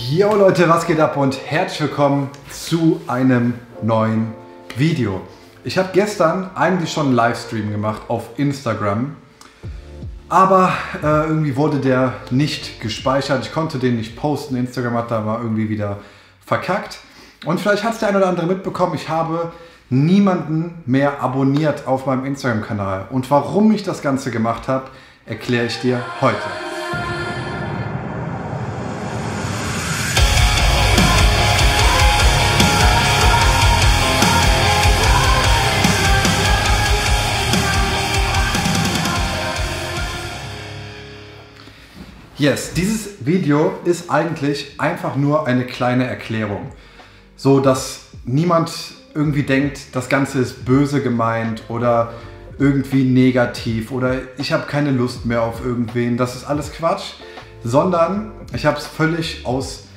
Yo Leute, was geht ab und herzlich willkommen zu einem neuen Video. Ich habe gestern eigentlich schon einen Livestream gemacht auf Instagram, aber irgendwie wurde der nicht gespeichert. Ich konnte den nicht posten. Instagram hat da mal irgendwie wieder verkackt. Und vielleicht hat es der ein oder andere mitbekommen, ich habe niemanden mehr abonniert auf meinem Instagram-Kanal. Und warum ich das Ganze gemacht habe, erkläre ich dir heute. Yes, dieses Video ist eigentlich einfach nur eine kleine Erklärung, so dass niemand irgendwie denkt, das Ganze ist böse gemeint oder irgendwie negativ oder ich habe keine Lust mehr auf irgendwen, das ist alles Quatsch, sondern ich habe es völlig aus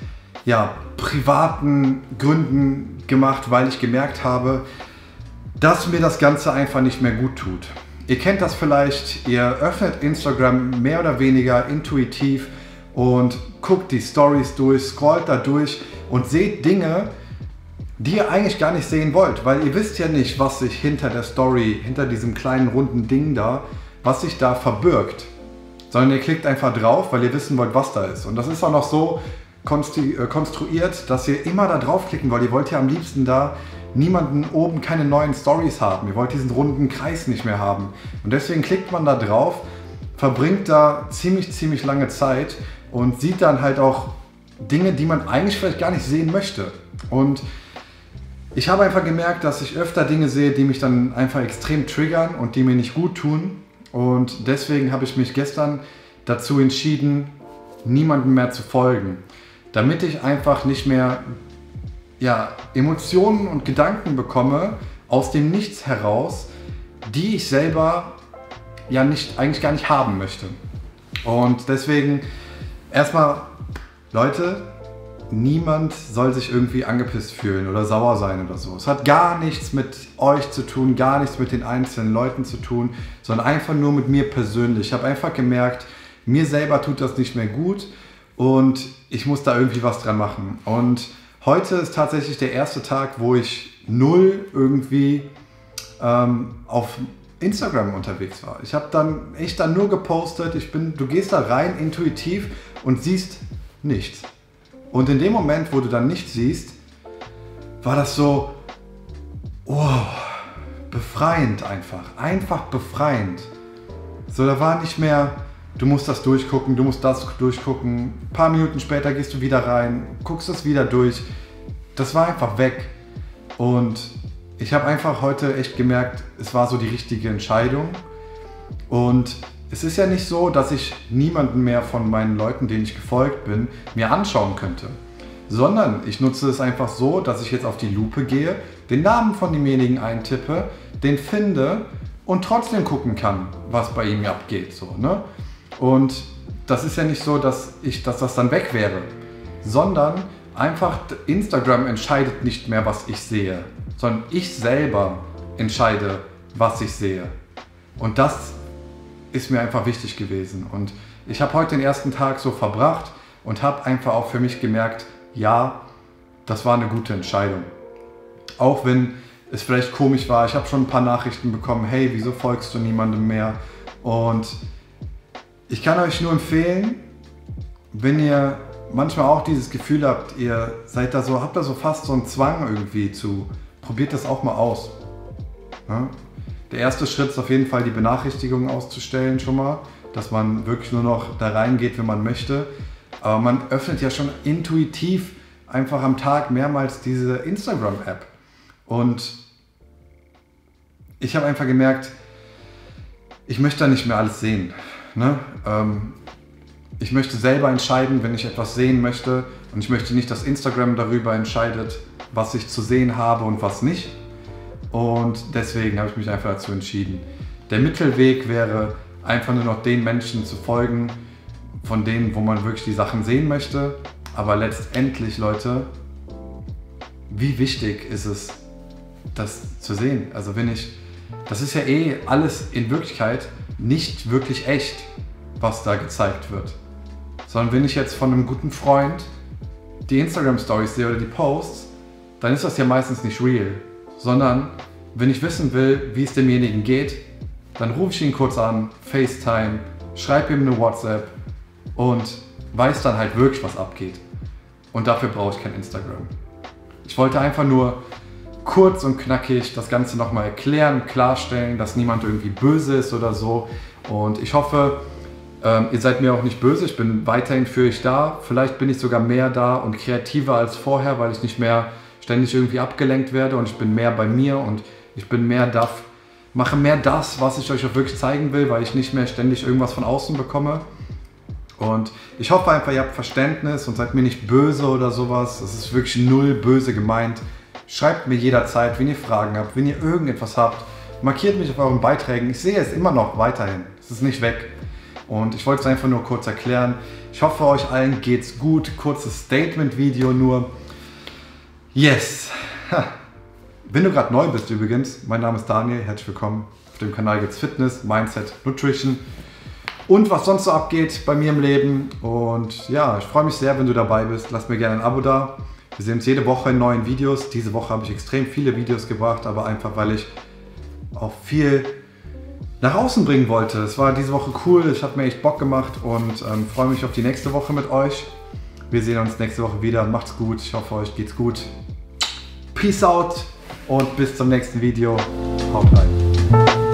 privaten Gründen gemacht, weil ich gemerkt habe, dass mir das Ganze einfach nicht mehr gut tut. Ihr kennt das vielleicht, ihr öffnet Instagram mehr oder weniger intuitiv und guckt die Stories durch, scrollt da durch und seht Dinge, die ihr eigentlich gar nicht sehen wollt, weil ihr wisst ja nicht, was sich hinter der Story, hinter diesem kleinen runden Ding da, was sich da verbirgt, sondern ihr klickt einfach drauf, weil ihr wissen wollt, was da ist. Und das ist auch noch so konstruiert, dass ihr immer da draufklicken wollt. Ihr wollt ja am liebsten da niemanden oben, keine neuen Stories haben. Ihr wollt diesen runden Kreis nicht mehr haben. Und deswegen klickt man da drauf, verbringt da ziemlich lange Zeit und sieht dann halt auch Dinge, die man eigentlich vielleicht gar nicht sehen möchte. Und ich habe einfach gemerkt, dass ich öfter Dinge sehe, die mich dann einfach extrem triggern und die mir nicht gut tun. Und deswegen habe ich mich gestern dazu entschieden, niemandem mehr zu folgen. Damit ich einfach nicht mehr Emotionen und Gedanken bekomme aus dem Nichts heraus, die ich selber eigentlich gar nicht haben möchte. Und deswegen erstmal, Leute, niemand soll sich irgendwie angepisst fühlen oder sauer sein oder so. Es hat gar nichts mit euch zu tun, gar nichts mit den einzelnen Leuten zu tun, sondern einfach nur mit mir persönlich. Ich habe einfach gemerkt, mir selber tut das nicht mehr gut und ich muss da irgendwie was dran machen. Und heute ist tatsächlich der erste Tag, wo ich null irgendwie auf Instagram unterwegs war. Ich habe dann echt nur gepostet, du gehst da rein intuitiv und siehst nichts. Und in dem Moment, wo du dann nichts siehst, war das so, wow, befreiend einfach befreiend. So, da war nicht mehr, du musst das durchgucken, du musst das durchgucken. Ein paar Minuten später gehst du wieder rein, guckst das wieder durch. Das war einfach weg. Und ich habe einfach heute echt gemerkt, es war so die richtige Entscheidung. Und es ist ja nicht so, dass ich niemanden mehr von meinen Leuten, denen ich gefolgt bin, mir anschauen könnte. Sondern ich nutze es einfach so, dass ich jetzt auf die Lupe gehe, den Namen von demjenigen eintippe, den finde und trotzdem gucken kann, was bei ihm abgeht. So, ne? Und das ist ja nicht so, dass das dann weg wäre, sondern einfach Instagram entscheidet nicht mehr, was ich sehe, sondern ich selber entscheide, was ich sehe. Und das ist mir einfach wichtig gewesen. Und ich habe heute den ersten Tag so verbracht und habe einfach auch für mich gemerkt, ja, das war eine gute Entscheidung. Auch wenn es vielleicht komisch war, ich habe schon ein paar Nachrichten bekommen, hey, wieso folgst du niemandem mehr? Und ich kann euch nur empfehlen, wenn ihr manchmal auch dieses Gefühl habt, ihr seid da so, habt da so fast so einen Zwang irgendwie zu, probiert das auch mal aus. Ja? Der erste Schritt ist auf jeden Fall, die Benachrichtigungen auszustellen schon mal, dass man wirklich nur noch da reingeht, wenn man möchte. Aber man öffnet ja schon intuitiv einfach am Tag mehrmals diese Instagram-App. Und ich habe einfach gemerkt, ich möchte da nicht mehr alles sehen. Ne? Ich möchte selber entscheiden, wenn ich etwas sehen möchte. Und ich möchte nicht, dass Instagram darüber entscheidet, was ich zu sehen habe und was nicht. Und deswegen habe ich mich einfach dazu entschieden. Der Mittelweg wäre, einfach nur noch den Menschen zu folgen, von denen, wo man wirklich die Sachen sehen möchte. Aber letztendlich, Leute, wie wichtig ist es, das zu sehen? Also das ist ja alles in Wirklichkeit nicht wirklich echt, was da gezeigt wird. Sondern wenn ich jetzt von einem guten Freund die Instagram Stories sehe oder die Posts, dann ist das ja meistens nicht real, sondern wenn ich wissen will, wie es demjenigen geht, dann rufe ich ihn kurz an, FaceTime, schreibe ihm eine WhatsApp und weiß dann halt wirklich, was abgeht. Und dafür brauche ich kein Instagram. Ich wollte einfach nur kurz und knackig das Ganze nochmal erklären, klarstellen, dass niemand irgendwie böse ist oder so. Und ich hoffe, ihr seid mir auch nicht böse, ich bin weiterhin für euch da. Vielleicht bin ich sogar mehr da und kreativer als vorher, weil ich nicht mehr ständig irgendwie abgelenkt werde und ich bin mehr bei mir und ich bin mehr mache mehr das, was ich euch auch wirklich zeigen will, weil ich nicht mehr ständig irgendwas von außen bekomme. Und ich hoffe einfach, ihr habt Verständnis und seid mir nicht böse oder sowas. Es ist wirklich null böse gemeint. Schreibt mir jederzeit, wenn ihr Fragen habt, wenn ihr irgendetwas habt. Markiert mich auf euren Beiträgen. Ich sehe es immer noch weiterhin. Es ist nicht weg. Und ich wollte es einfach nur kurz erklären. Ich hoffe, euch allen geht's gut. Kurzes Statement-Video nur. Yes! Wenn du gerade neu bist übrigens, mein Name ist Daniel, herzlich willkommen. Auf dem Kanal gibt es Fitness, Mindset, Nutrition und was sonst so abgeht bei mir im Leben. Und ja, ich freue mich sehr, wenn du dabei bist. Lass mir gerne ein Abo da. Wir sehen uns jede Woche in neuen Videos. Diese Woche habe ich extrem viele Videos gebracht, aber einfach, weil ich auch viel nach außen bringen wollte. Es war diese Woche cool, es hat mir echt Bock gemacht und freue mich auf die nächste Woche mit euch. Wir sehen uns nächste Woche wieder. Macht's gut, ich hoffe, euch geht's gut. Peace out und bis zum nächsten Video. Haut rein.